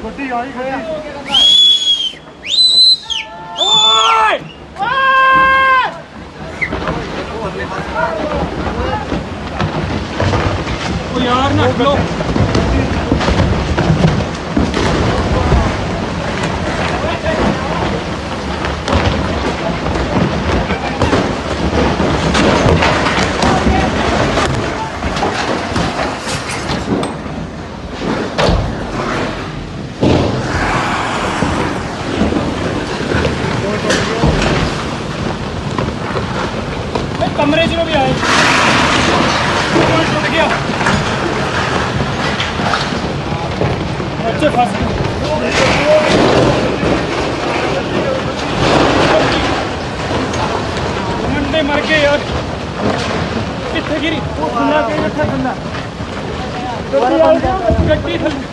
ਗੱਡੀ ਆਈ ਖੜੀ ਓਏ ਓ ਯਾਰ ਨਾ ਖਲੋ कमरे च भी आए टूट गया बच्चे फंस मंडे मर गए यार कितने गिरी गड्डी